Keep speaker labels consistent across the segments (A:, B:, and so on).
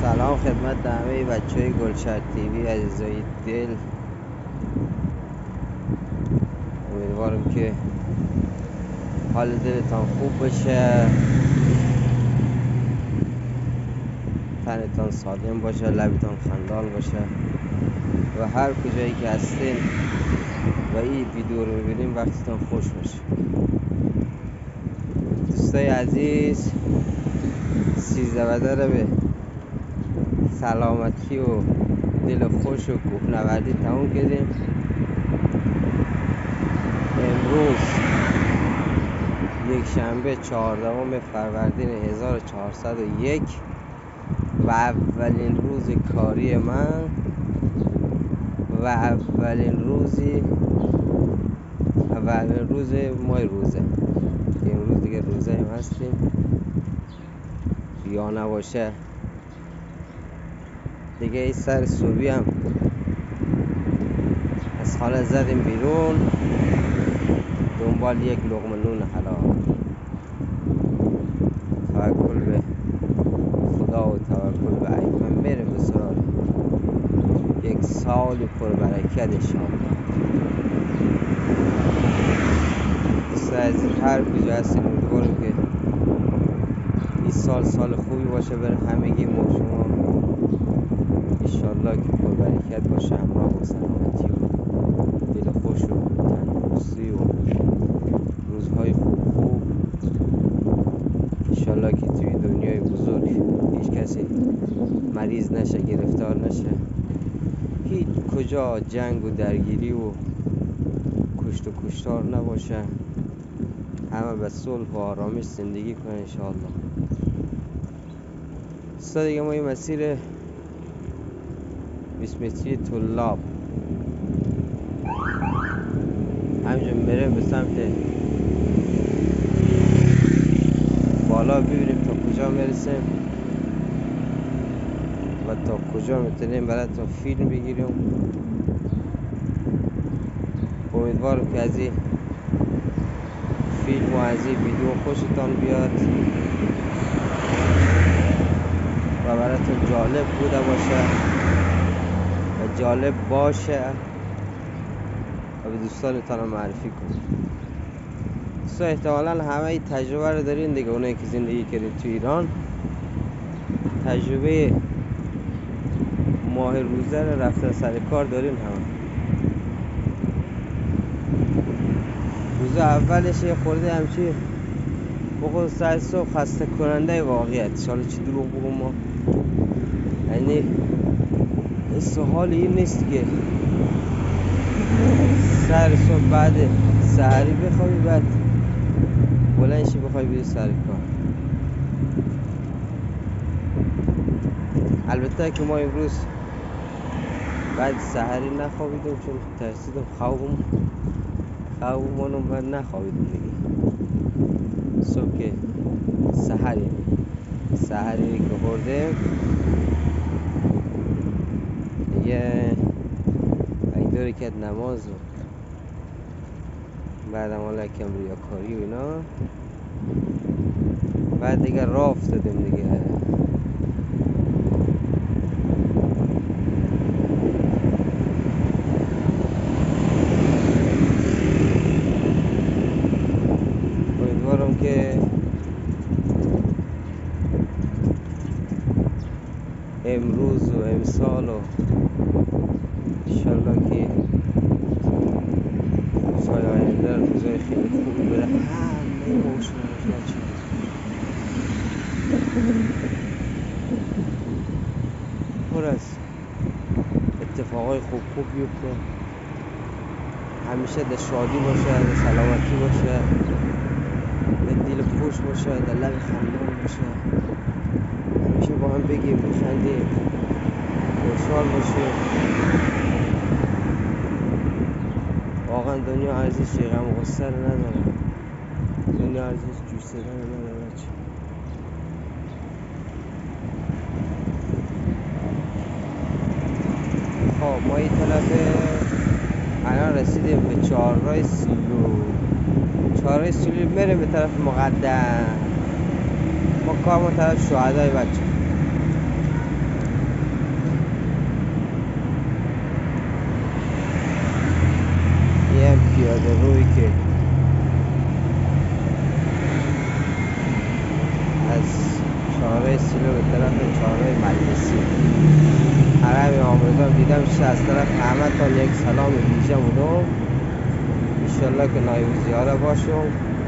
A: سلام خدمت همه بچه های گلشهر تیوی عزیزای دل. امیدوارم که حال دلتان خوب باشه، تنتان سالم باشه، لبتان خندان باشه و هر کجایی که هستین و این ویدیو رو میبینیم وقتتان خوش باشه. دوستای عزیز، 13 بدر به سلامتی و دل خوش و کوهنوردی تموم کردیم. امروز یک شنبه 14 فروردین 1401 و اولین روز کاری من و اولین روز ماه روزه. امروز دیگه روزه هم هستیم، یا نباشه دیگه. این سر صبحی هم از خانه زدیم بیرون دنبال یک لقمه نون حلال. توکل به خدا و توکل به ایمن میریم به سرال یک سال پربرکت انشاءالله. از هر کجا هستیم امیدوارم که این سال خوبی باشه برای همگی ما شما، انشاءالله که پربرکت باشه، همراه با سلامتی و دل خوش و تندرستی و روزهای خوب انشاءالله که توی دنیای بزرگ هیچ کسی مریض نشه، گرفتار نشه، هیچ کجا جنگ و درگیری و کشت و کشتار نباشه، همه به صلح و آرامش زندگی کنه انشاءالله. دیگه ما این مسیر 20 متری طلاب همینجا میریم به سمت بالا، ببینیم تا کجا میرسیم و تا کجا میتونیم براتون فیلم بگیریم. امیدوارم که از این فیلم و از این ویدیو خوشتان بیاد و براتون جالب بوده باشه و جالب باشه و به دوستانتان معرفی کنید. دوستا احتمالا همه این تجربه رو دارین دیگه، اونایی که زندگی کردین تو ایران تجربه ماه روزه رو رفتن سر کار دارین. همه روز اولش یه خورده همچی بخور سر صبح خسته کننده واقعیت، حالا چی دروغ بگم، ما یعنی حال این نیست که سر صبح بعد سحری بخوابی بعد بلندشی بخوای بری سر کار. البته که ما امروز بعد سحری نخوابیدم چون ترسیدم خوابمونو من نخوابیدم دیگه. صبح که سحری که خوردم دیگه این دوری که نماز و بعد حالا کم ریاکاری و اینا، بعد دیگه راه افتادیم دیگه. امیدوارم که امروز و امسال و انشالله که روزهای آینده روزهای خیلی خوبی بره. همه موشن پر از اتفاقای خوب بیفته، همیشه در شادی باشه، در سلامتی باشه، در دل خوش باشه، در لب خندان باشه، همیشه با هم بگیم بخندیم، خوشحال باشیم. واقعا دنیا ارزش غم و غصه رو نداره، دنیا ارزش جوش زدن رو نداره. خب ما این طرف الان رسیدیم به چهارراه سیلو میریم به طرف مقدم. ما کارمون طرف شهدای بچه. پیاده روی که از چهارراه سیلو به طرف چهارراه مجلسی حرم امام رضا دیدم. از طرف همه تا یک سلام ویژه بودم. انشالله که نایب زیاره باشم.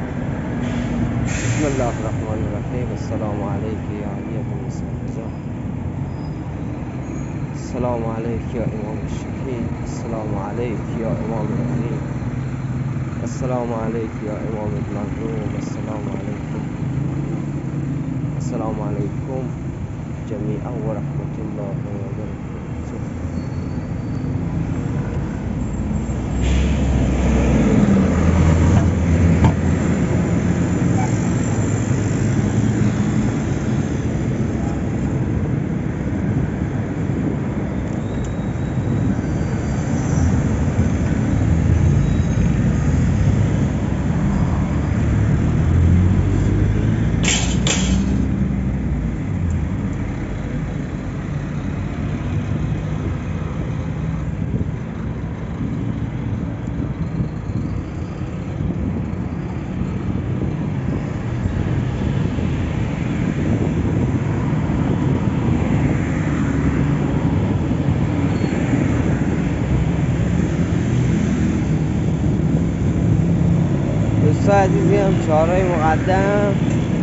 A: بسم الله الرحمن الرحیم. السلام علیک یا علی بن موسی. السلام علیک یا امام الشهید. السلام علیک یا امام الغنی. السلام علیک یا امام المظلوم. السلام علیکم. السلام علیکم جمیعا و رحمت الله و برکاته. دوستان عزیزیم، چهارراه مقدم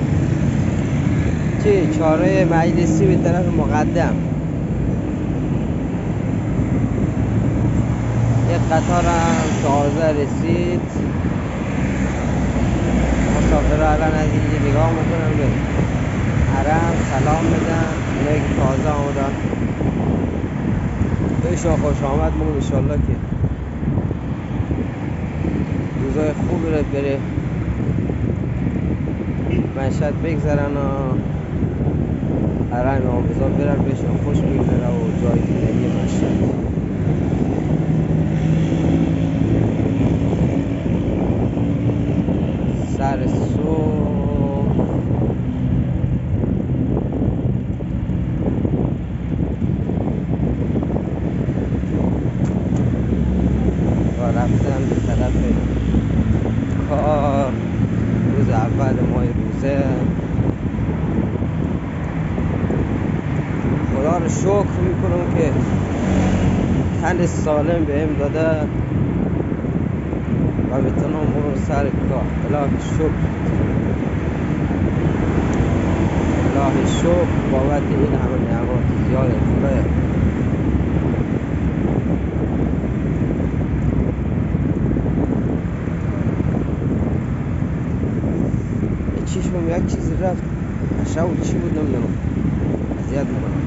A: چهارراه مجلسی به طرف مقدم یک قطار هم تازه رسید. مسافر الان از اینجا نگاه میکنم به حرم سلام بدن. اونایی که تازه آمدن بهشون خوش آمد میگم. انشالله که روزای خوبی رو بره معیشت بگذرن و حرم امام رضا برن بهشون خوش بگذره و جای دیدنی معیشت. سر صبح و رفتن به طرف کار. روز اول ماه روزه. خدا رو شکر میکنم که تن سالم بهم داده و بتونم برم سر کار. الهی شکر، الهی شکر بابت این همه نعمات زیاد خدایا. چشمم یک چیزی رفت اشعو چی بود نمیدونم، اذیت میکنم.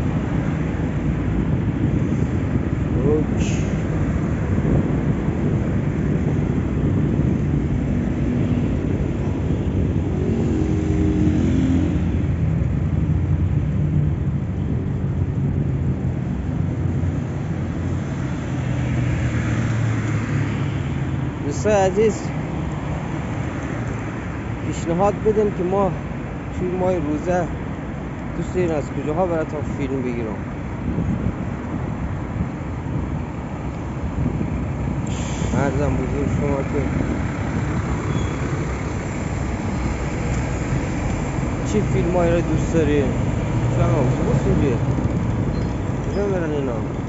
A: دوستان عزیز، پیشنهاد بدین که ما توی ماه روزه دوست دارین از کجاها براتون فیلم بگیرم. عرضم بزرگ شما که چی فیلم هایی را دوست دارین؟ شما اتوبوس میگه کجا برن اینا؟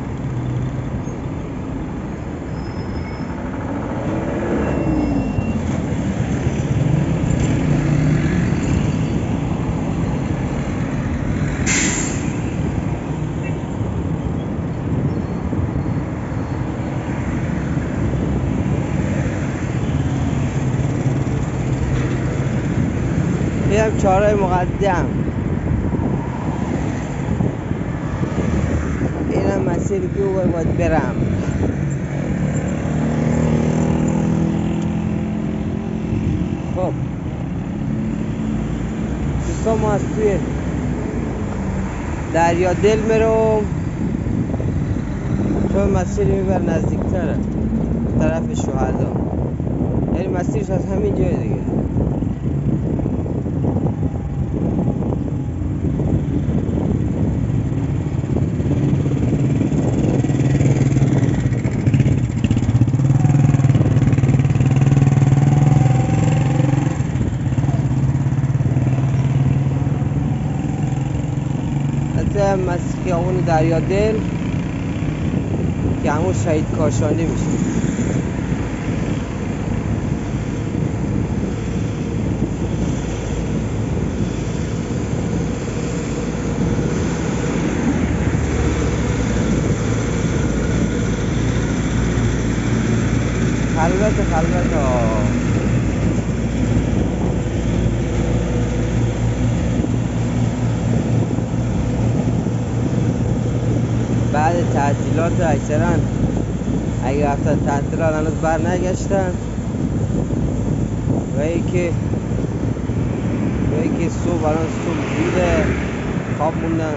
A: میرم چهارراه مقدم. اینم مسیری که باید برم. خب دوستان، ما از توی دریا دل میرم چون مسیری میبر نزدیکتره طرف شهدا. یعنی مسیرش از همین جای دیگه. رفتم از خیابون دریا دل که همون شهید کاشانی میشه. خلوت بعد تعطیلات اکثرا اگه رفتن تعطیلات هنوز بر نگشتن و یکی صبح الان صبح دیده خواب موندن،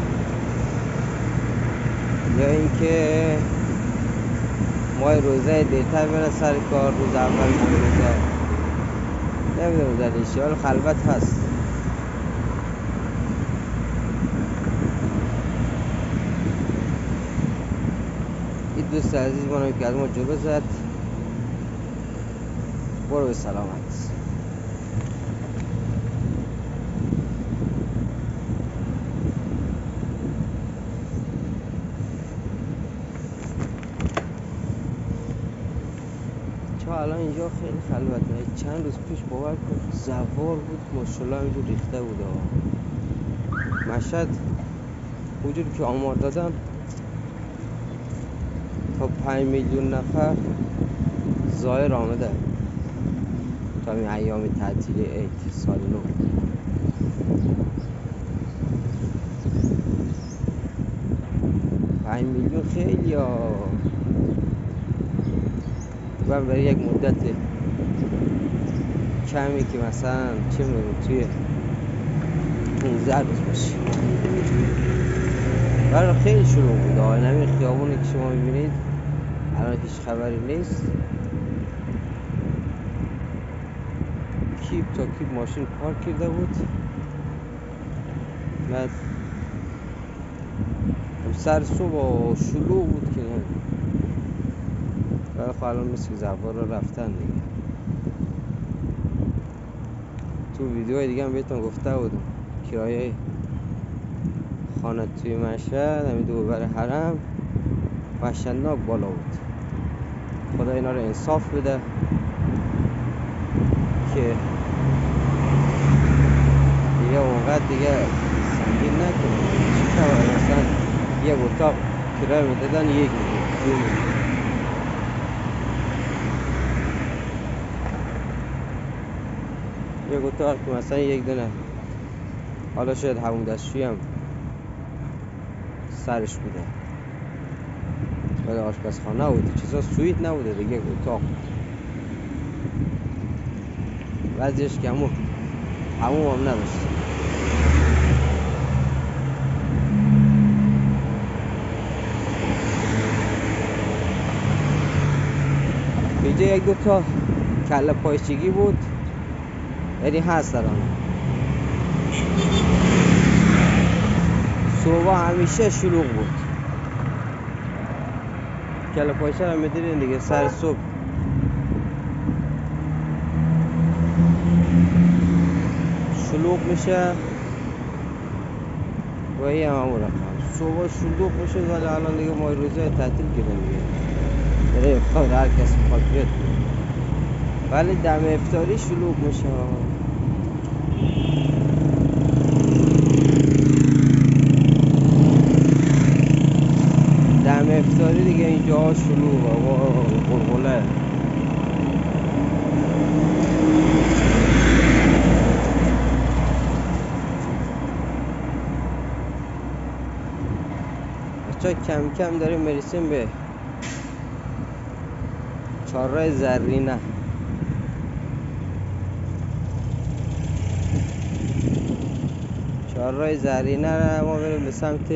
A: یا اینکه ماه روزه دیرتر برن سر کار، روز اول ماه روزه نمیدونم دلیلش، حالا خلوت هست. این دوست عزیز منو که از ما جلو زد، برو به سلامت. الان اینجا خیلی خلوته. چند روز پیش باور کن زوار بود، ماشاءالله اینجور ریخته بود. مشهد اونجوری که آمار دادم تا 5 میلیون نفر زائر آمده تا این ایام تعطیلی عید سال نو. پنج میلیون خیلی ها. من برای یک مدت کمی که مثلا چه میدونم توی 15 روز باشه، برای خیلی شروع بود. همین خیابونی که شما میبینید الان هیچ خبری نیست، کیپ تا کیپ ماشین پارک کرده بود. بعد سر صبح شلوغ بود که برای الان مثل زوار رو رفتن دیگه. تو ویدیوهای دیگه هم بهتون گفته بودم کرایه خانه توی مشهد همین دور بر حرم وحشتناک بالا بود. خدا اینا رو انصاف بده که دیگه اونقدر دیگه سنگین نکنه. چی خبر مثلا یک اتاق کرایه میدادن 1 میلیون 2 میلیون. یک اتاق که مثلا یک دونه، حالا شاید همون دستشویی هم سرش بوده ولی آشپزخانه بود، چیزا سویت نبوده دیگه، اتاق وضعش که همون هم نداشت. اینجا یک دو تا کله پایچگی بود، یعنی هست الان. صبح همیشه شلوغ بود. کله پایچه رو میدونین دیگه، سر صبح شلوغ میشه و این همون رقم صبح شلوغ میشه، ولی الان دیگه ما روزه تعطیل کردن دیگه، برای افطار هر کس بخواد بیاد، ولی دم افطاری شلوغ میشه. دم افطاری دیگه اینجا شلوغه و قلقله. بچه کم کم داریم میرسیم به چهارراه زرینه. چهارراه زرینه رو ما بریم به سمت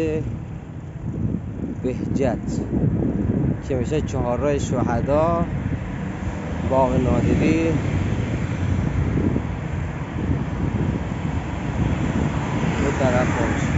A: بهجت که میشه چهارراه شهدا، باغ نادری، به طرف باشه.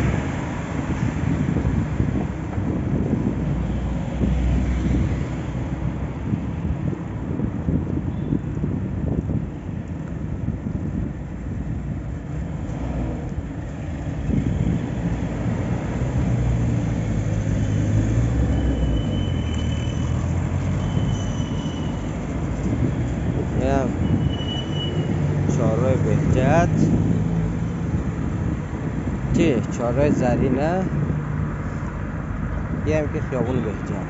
A: چه چهارراه زرینه یه هم که خیابون بهجت.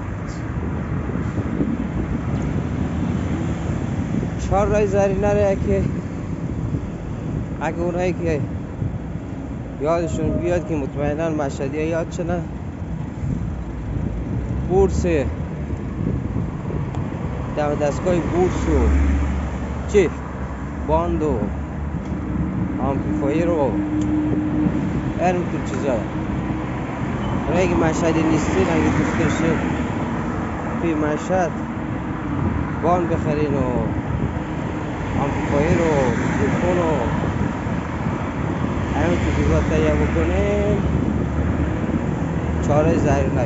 A: چهارراه زرینه رو که اگه اونایی که یادشون بیاد که مطمئنا مشهدی ها یاد شدن، بورس دم دستگاه بورس و چی باند و آمپلیفایر و اینطور چیزا. اونایی که مشهدی نیستین اگه دوست داشتین توی مشهد باند بخرین و آمپلیفایر و میکروفون و اینطور چیزا تهیه بکنین، چهارراه زرینه.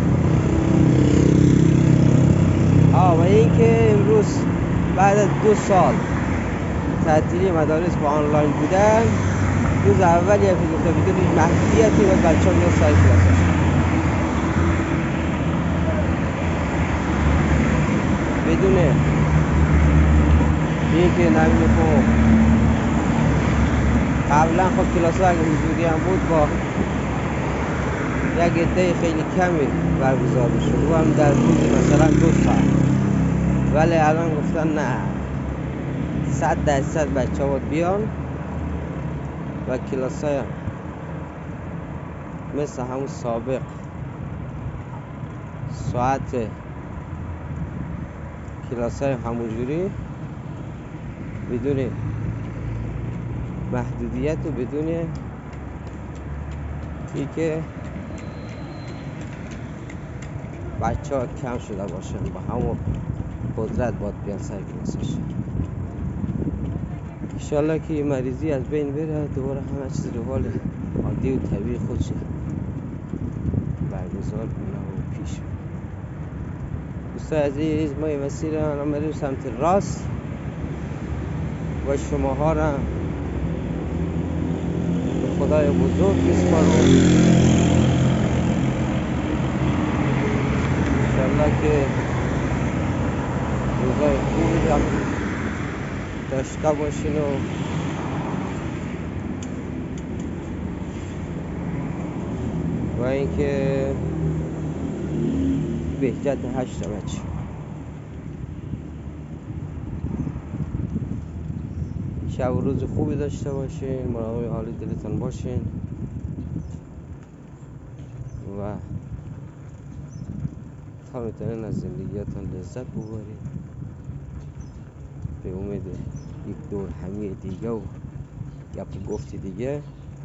A: و این که امروز بعد از 2 سال تعطیلی مدارس با آنلاین بودن، روز اول یه گفته بدون هیچ محدودیتی و بچه ها میاد سر کلاسش بدون این که نمیدونه خب قبلا خب کلاس ها اگه حضوری هم بود با یک عده خیلی کمی برگزار میشد و هم در روز مثلا 2 ساعت، ولی الان گفتن نه 100% بچه ها باید بیان و کلاس های مثل همون سابق ساعت کلاس های همونجوری بدون محدودیت و بدون ای که بچه ها کم شده باشن با همون قدرت باید بیان سر کلاسش. انشالله که این مریضی از بین بره، دوباره همه چیز رو حال عادی و طبیعی خودش برگزار کنه و پیش بره. دوستان عزیز، ما این مسیر الان بریم سمت راست و شماها را به خدای بزرگ میسپارم. انشالله که روزای خوبی را داشته باشین و اینکه بهجت 8 بچه شب و روز خوبی داشته باشین، مراقب حال دلتان باشین و تا میتونین از زندگیاتون لذت ببرین به امید یک دور همی دیگه و گپ و گفتی دیگه.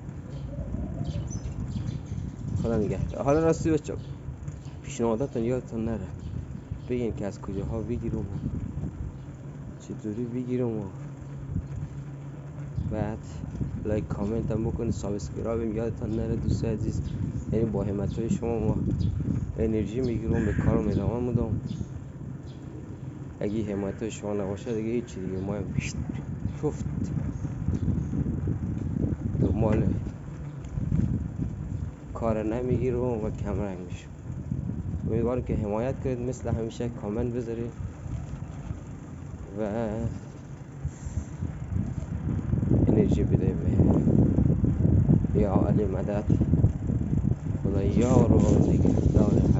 A: خدا نگهدار. حالا راستی بچه پیشنهاداتون یادتون نره بگین که از کجاها بگیرم و چطوری بگیرم و بعد لایک کامنت هم بکنید، سابسکرایب یادتون نره دوست عزیز. یعنی با همت های شما ما انرژی میگیرم به کارم ادامه میدم. اگه همت های شما نباشه دیگه هیچی دیگه ما شفت دنبال کار نمیگیرم و کم رنگ میشم. امیدوارم که حمایت کنید، مثل همیشه کامنت بذارید و انرژی بده به یا علی مدد. خدا یار و نگهدار